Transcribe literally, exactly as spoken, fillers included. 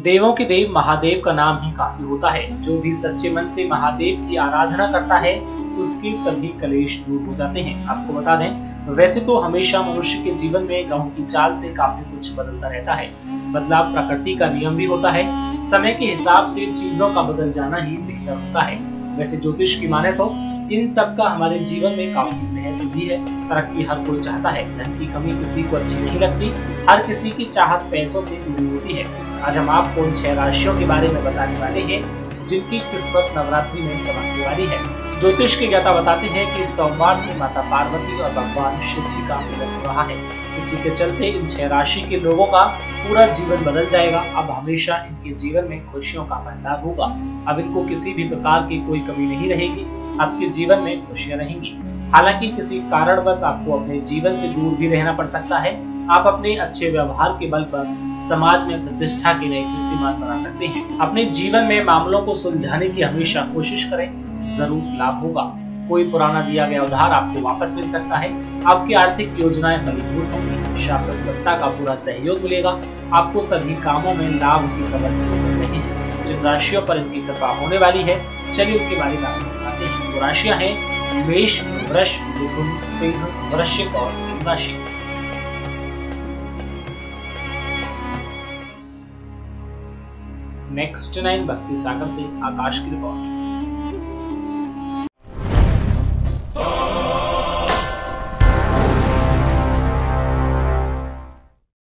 देवों के देव महादेव का नाम ही काफी होता है। जो भी सच्चे मन से महादेव की आराधना करता है उसके सभी कलेश दूर हो जाते हैं। आपको बता दें, वैसे तो हमेशा मनुष्य के जीवन में ग्रहों की चाल से काफी कुछ बदलता रहता है। बदलाव प्रकृति का नियम भी होता है। समय के हिसाब से चीजों का बदल जाना ही बेहतर होता है। वैसे ज्योतिष की माने तो इन सब का हमारे जीवन में काफी महत्व भी है। तरक्की हर कोई चाहता है, धन की कमी किसी को अच्छी नहीं लगती। हर किसी की चाहत पैसों से जुड़ी होती है। आज हम आपको उन छह राशियों के बारे में बताने वाले हैं जिनकी किस्मत नवरात्रि में चमकने वाली है। ज्योतिष के ज्ञाता बताते हैं कि सोमवार से माता पार्वती और भगवान शिव जी का मिलन हो रहा है। इसी के चलते इन छह राशि के लोगों का पूरा जीवन बदल जाएगा। अब हमेशा इनके जीवन में खुशियों का भंडार होगा। अब इनको किसी भी प्रकार की कोई कमी नहीं रहेगी। आपके जीवन में खुशियां रहेंगी। हालांकि किसी कारणवश आपको अपने जीवन से दूर भी रहना पड़ सकता है। आप अपने अच्छे व्यवहार के बल पर समाज में प्रतिष्ठा के लिए कीर्तिमान बना सकते हैं। अपने जीवन में मामलों को सुलझाने की हमेशा कोशिश करें, जरूर लाभ होगा। कोई पुराना दिया गया उधार आपको वापस मिल सकता है। आपकी आर्थिक योजनाएं मजबूत होंगी। शासन सत्ता का पूरा सहयोग मिलेगा। आपको सभी कामों में लाभ की खबर मिल रही है। जिन राशियों पर इनकी कृपा होने वाली है, चलिए उनके बारे में आपको बताते हैं। वो राशियां हैं मेष, वृष, मिथुन, सिंह, वृश्चिक और मीन राशि। नेक्स्ट नाइन भक्ति सागर से आकाश की रिपोर्ट।